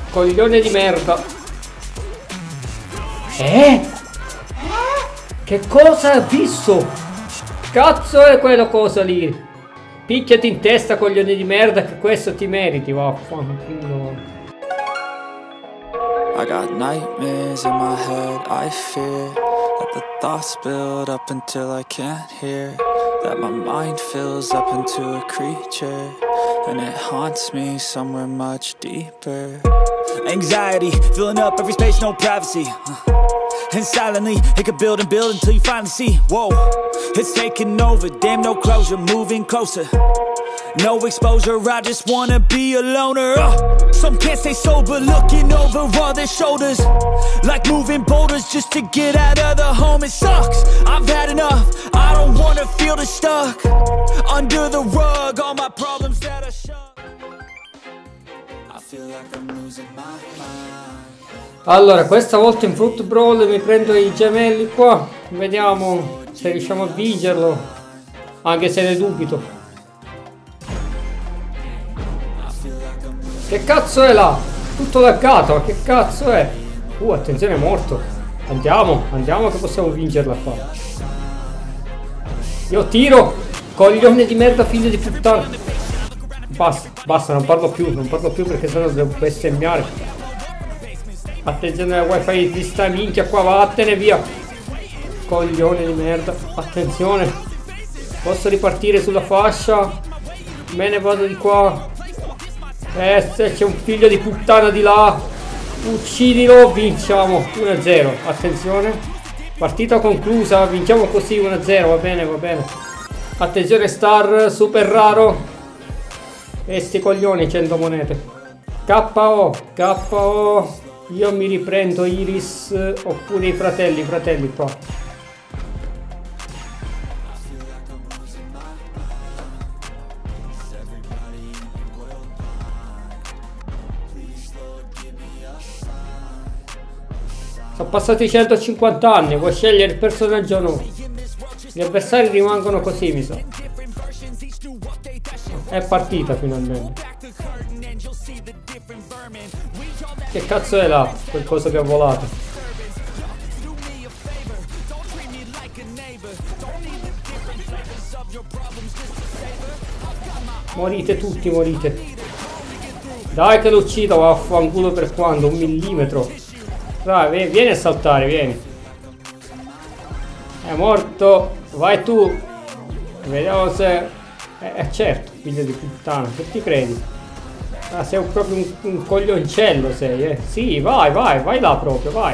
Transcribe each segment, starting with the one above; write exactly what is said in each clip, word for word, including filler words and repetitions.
Coglione di merda. Eh? Che cosa hai visto? Cazzo è quella cosa lì? Picchiati in testa, coglione di merda, che questo ti meriti, vaffanculo. I got nightmares in my head, I fear that the thoughts build up until I can't hear, that my mind fills up into a creature, and it haunts me somewhere much deeper. Anxiety, filling up every space, no privacy, and silently, it could build and build until you finally see, whoa, it's taking over, damn no closure, moving closer. No exposure, I just wanna be a loner. uh, Some can't stay sober, looking over all their shoulders, like moving boulders just to get out of the home. It sucks, I've had enough, I don't wanna feel the stuck under the rug, all my problems that I shove. I feel like I'm losing my mind. Allora, questa volta in Fruit Brawl mi prendo i gemelli qua. Vediamo se riusciamo a vincerlo, anche se ne dubito. Che cazzo è là? Tutto laggato, ma che cazzo è? Uh, attenzione, è morto. Andiamo, andiamo che possiamo vincerla qua. Io tiro! Coglione di merda, figlio di puttana. Basta, basta, non parlo più, non parlo più perché sennò devo bestemmiare. Attenzione al wifi di sta minchia qua, vattene via. Coglione di merda, attenzione. Posso ripartire sulla fascia? Me ne vado di qua. Eh, se c'è un figlio di puttana di là, uccidilo, vinciamo uno a zero. Attenzione, partita conclusa, vinciamo così uno a zero, va bene, va bene. Attenzione star, super raro. E sti coglioni, cento monete. K O, K O. Io mi riprendo Iris, oppure i fratelli, i fratelli qua. Sono passati centocinquanta anni, vuoi scegliere il personaggio o no? Gli avversari rimangono così, mi sa. È partita finalmente. Che cazzo è là? Quel coso che ha volato. Morite tutti, morite. Dai che lo uccido, vaffanculo, per quando? Un millimetro. Dai, vieni a saltare, vieni. È morto. Vai tu. Vediamo se... Eh, eh certo, figlio di puttana, che ti credi? Ah, sei un, proprio un, un coglioncello sei, eh. Sì, vai, vai, vai là proprio, vai.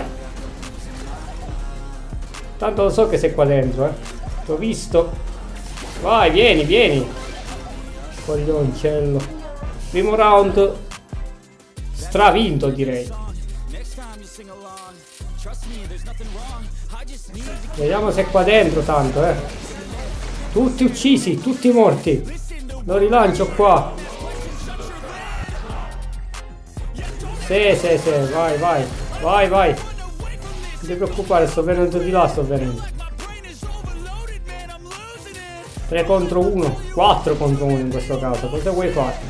Tanto lo so che sei qua dentro, eh. T'ho visto. Vai, vieni, vieni. Coglioncello. Primo round stravinto, direi. Vediamo se è qua dentro tanto, eh. Tutti uccisi, tutti morti. Lo rilancio qua. Sì, sì, sì, vai, vai. Vai, vai. Non ti preoccupare, sto venendo di là, sto venendo. tre contro uno, quattro contro uno in questo caso. Cosa vuoi fare?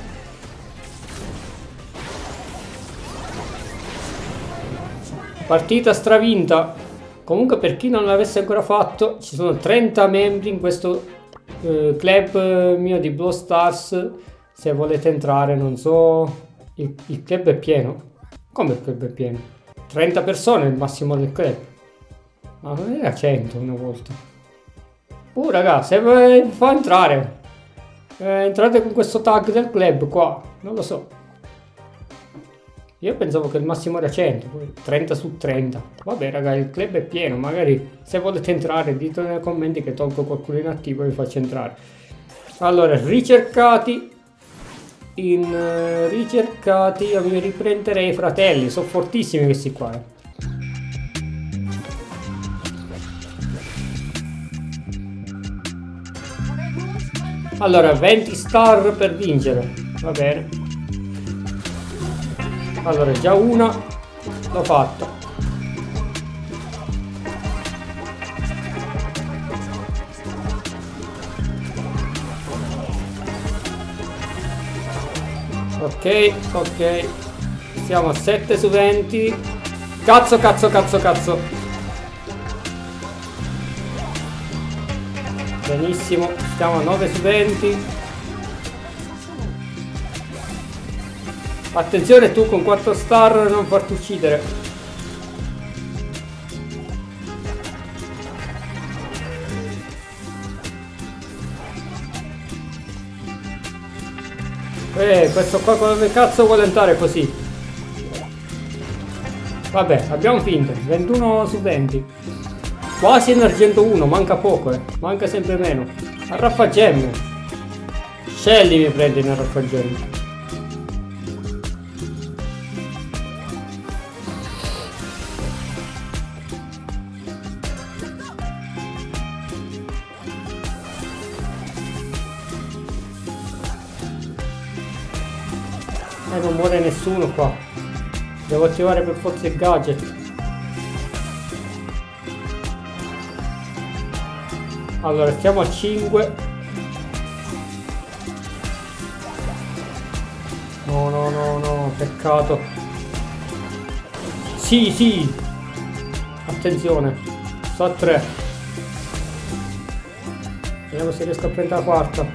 Partita stravinta. Comunque, per chi non l'avesse ancora fatto, ci sono trenta membri in questo eh, club eh, mio di Brawl Stars. Se volete entrare, non so, il, il club è pieno. Come il club è pieno? trenta persone è il massimo del club. Ma non era cento una volta. Uh raga, se vi fa entrare, eh, entrate con questo tag del club qua. Non lo so. Io pensavo che il massimo era cento, poi trenta su trenta. Vabbè raga, il club è pieno, magari se volete entrare dite nei commenti che tolgo qualcuno inattivo e vi faccio entrare. Allora, ricercati. In uh, ricercati io mi riprenderei i fratelli, sono fortissimi questi qua. Eh. Allora, venti star per vincere, va bene. Allora, già una l'ho fatta. Ok, ok. Siamo a sette su venti. Cazzo, cazzo, cazzo, cazzo. Benissimo, stiamo a nove su venti. Attenzione tu con quattro star, non farti uccidere. Eh, questo qua come cazzo vuole andare così? Vabbè, abbiamo vinto. ventuno su venti. Quasi in argento uno, manca poco, eh. Manca sempre meno. A raffagemme. Shelly mi prende in raffagemme. E non muore nessuno qua. Devo attivare per forza il gadget. Allora, stiamo a cinque. No, no, no, no, peccato. Sì, sì. Attenzione. Sto a tre. Vediamo se riesco a prendere la quarta.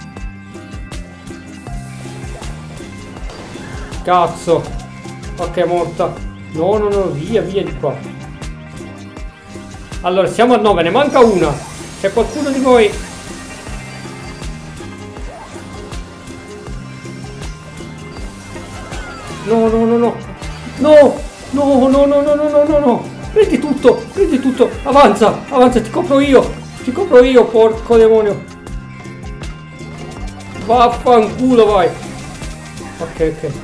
Cazzo. Ok, è morta. No, no, no, via, via di qua. Allora, siamo a nove, ne manca una. C'è qualcuno di voi? No, no, no, no. No, no, no, no, no, no, no, no, no. Prendi tutto, prendi tutto. Avanza, avanza, ti copro io. Ti copro io, porco demonio. Vaffanculo, vai. Ok, ok.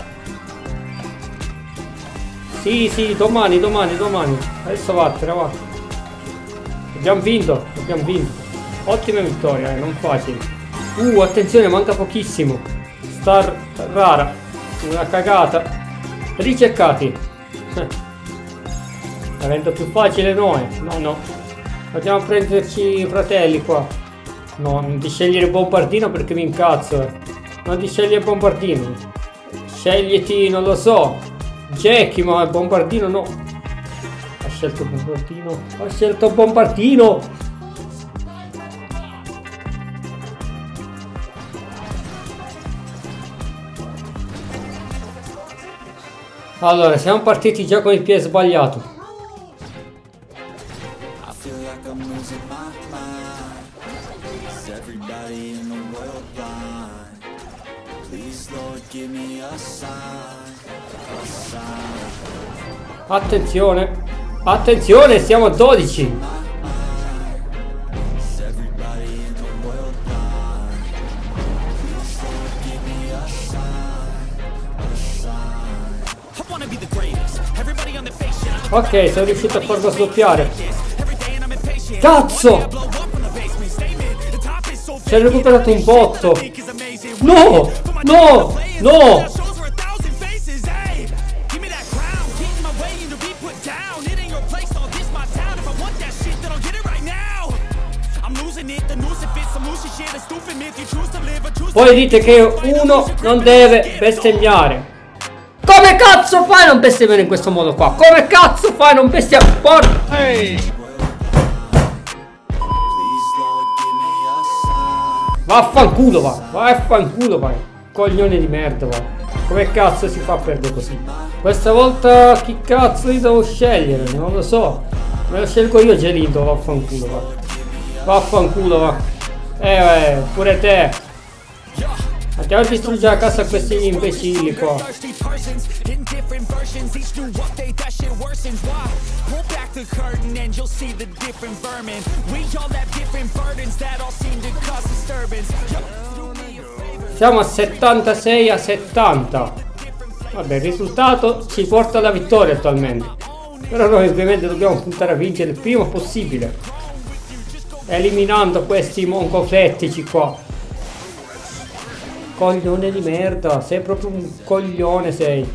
Sì, sì, domani, domani, domani. Adesso vattene, va. Abbiamo vinto, abbiamo vinto. Ottima vittoria, eh, non facile. Uh, attenzione, manca pochissimo. Star rara. Una cagata. Ricercati. La rendo più facile noi. No, no. Andiamo a prenderci i fratelli qua. No, non ti scegliere bombardino perché mi incazzo. Eh. Non ti scegli il bombardino. Scegliti, non lo so. Jackie, ma il bombardino no. Ha scelto il bombardino. Ha scelto il bombardino. Allora, siamo partiti già con il piede sbagliato. Attenzione. Attenzione, siamo a dodici. Ok, sono riuscito a farlo sdoppiare. Cazzo! Si è recuperato un botto. No! No! No! Poi dite che uno non deve bestemmiare. Come cazzo fai a non bestemmiare in questo modo qua? Come cazzo fai a non bestemmiare? Porca! Hey. Vaffanculo va! Vaffanculo vai! Coglione di merda va! Come cazzo si fa a perdere così? Questa volta chi cazzo li devo scegliere? Non lo so. Me lo scelgo io Gelito, vaffanculo va! Vaffanculo va! Eh, eh pure te! Andiamo a distruggere la casa a questi imbecilli qua. Siamo a settantasei a settanta. Vabbè, il risultato ci porta alla vittoria attualmente. Però noi ovviamente dobbiamo puntare a vincere il prima possibile, eliminando questi moncoflettici qua. Coglione di merda, sei proprio un coglione sei.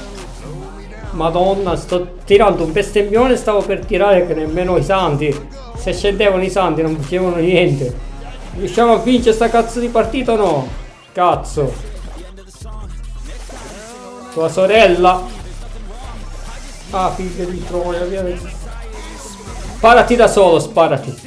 Madonna, sto tirando un bestemmione, stavo per tirare che nemmeno i santi Se scendevano i santi non facevano niente. Riusciamo a vincere sta cazzo di partita o no? Cazzo. Tua sorella. Ah, figlio di troia, via. Sparati da solo, sparati.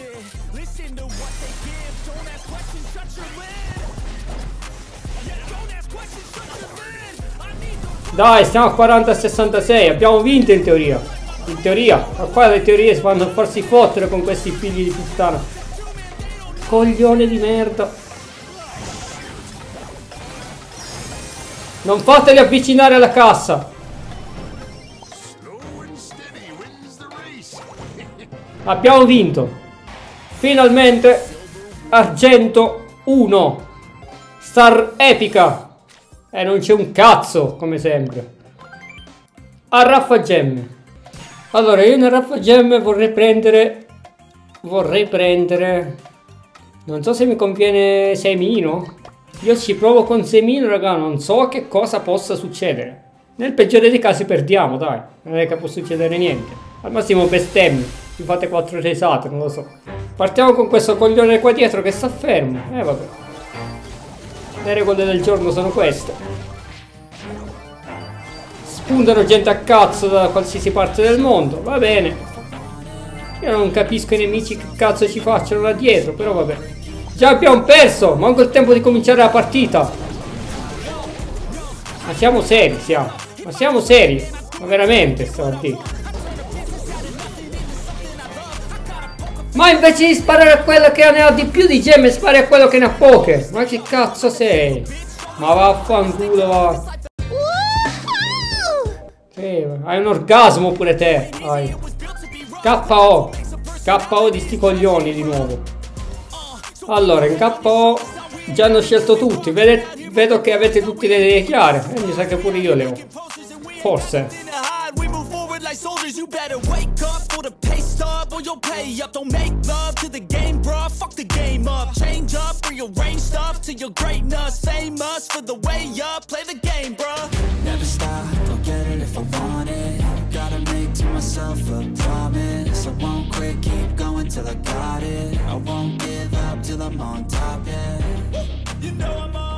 Dai, stiamo a quaranta a sessantasei, abbiamo vinto in teoria. In teoria, ma qua le teorie si fanno farsi fottere con questi figli di puttana. Coglione di merda. Non fateli avvicinare alla cassa. Abbiamo vinto. Finalmente. Argento uno. Star epica. E eh, non c'è un cazzo, come sempre. A raffagemme. Allora, io nel raffagemme vorrei prendere... Vorrei prendere... Non so se mi conviene Semino. Io ci provo con Semino, raga. Non so che cosa possa succedere. Nel peggiore dei casi perdiamo, dai. Non è che può succedere niente. Al massimo bestemmie. Vi fate quattro risate, non lo so. Partiamo con questo coglione qua dietro che sta fermo. Eh, vabbè. Le regole del giorno sono queste. Spuntano gente a cazzo da qualsiasi parte del mondo. Va bene. Io non capisco i nemici che cazzo ci facciano là dietro. Però vabbè. Già abbiamo perso. Manco il tempo di cominciare la partita. Ma siamo seri, siamo. Ma siamo seri. Ma veramente sta partita. Ma invece di sparare a quello che ne ha di più di gemme, spari a quello che ne ha poche. Ma che cazzo sei? Ma vaffanculo, va. Sì, hai un orgasmo pure te. Hai. K O. K O di sti coglioni di nuovo. Allora, in K O già hanno scelto tutti. Vede, vedo che avete tutte le idee chiare. E mi sa che pure io le ho. Forse. Like soldiers, you better wake up for the pay stub or you'll pay up. Don't make love to the game, bruh. Fuck the game up. Change up, rearrange stuff to your greatness. Famous for the way up. Play the game, bruh. Never stop, I'll get it if I want it. Gotta make to myself a promise. I won't quit, keep going till I got it. I won't give up till I'm on top, yeah. You know I'm on.